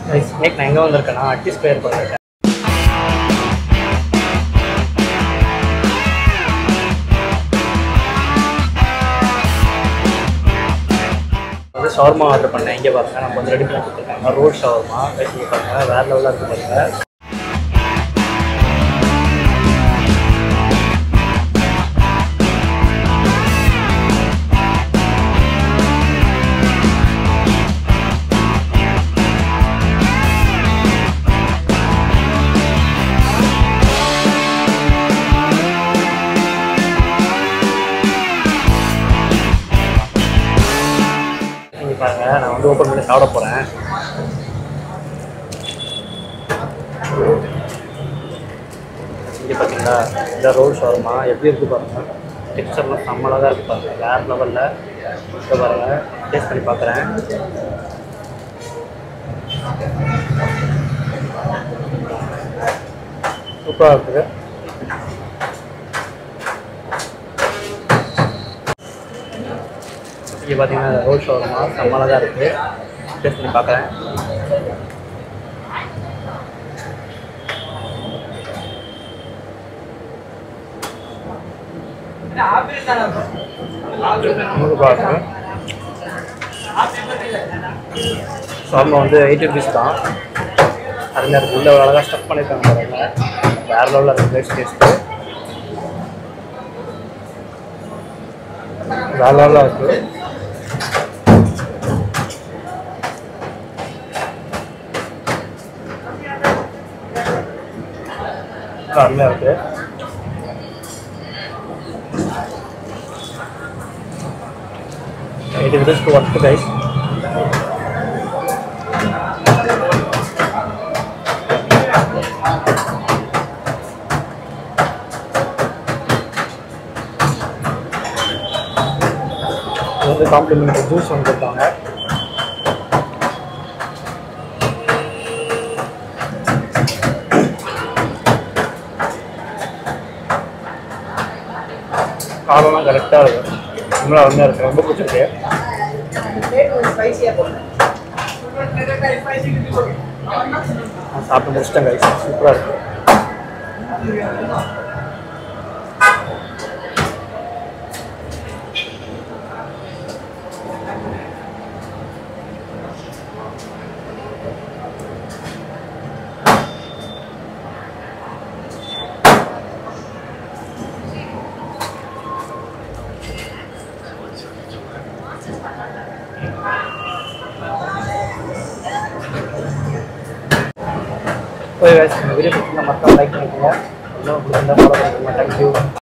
Snake நான் எங்கே வந்திருக்கேன்னா அட்டி ஸ்கொயர் பண்ணிருக்கேன். ஷவர்மா ஆர்டர் பண்ணேன். இங்கே பாருங்க நம்ம வந்து ரெடி பண்ணி கொடுத்துருக்காங்க. ரோல் ஷவர்மா பேசி பாருங்க, வேறு லெவலில் இருக்குது பாருங்க. பாருங்க நான் வந்து ஓப்பன் பண்ணி சாப்பிட போகிறேன். இங்கே பார்த்தீங்களா இந்த ரோல் ஷவர்மா எப்படி இருக்குது பாருங்கள். டெக்ஸ்சர்லாம் செம்மலாக தான் இருக்குது பாருங்கள், வேறு லெவலில். இப்போ பாருங்கள் டேஸ்ட் பண்ணி பார்க்குறேன். சூப்பராக இருக்குது. இங்கே பார்த்தீங்கன்னா ரோல் ஷவர்மா செம்மலாக தான் இருக்குது. டேஸ்ட் பண்ணி பார்க்குறேன். பாருங்க ஷவர்மா வந்து 80 rupees தான். அருமையாக இருக்குது. உள்ள ஒரு அழகாக ஸ்டஃப் பண்ணியிருக்காங்க பாருங்க, வேறு லெவலில் இருக்குது. டேஸ்ட்டு வேறு லெவலில் இருக்குது. அருமையாக இருக்குது. it is just worth guys. வந்து காம்ப்ளிமெண்ட் ஜூஸ் வந்து கொடுத்தாங்க. காரம்லாம் கரெக்டாக இருக்கும். ரொம்ப அருமையாக இருக்குது. ரொம்ப பிடிச்சிருக்கு. சாப்பிட்டு முடிச்சிட்டேன் கைஸ். சூப்பராக இருக்குது. ஓகே गाइस, இந்த வீடியோ பிடிச்சிருந்தா மறக்காம லைக் பண்ணிக்கோங்க. இன்னும் பிடிச்சிருந்தா ஃபாலோ பண்ணிக்கோங்க. தேங்க்யூ.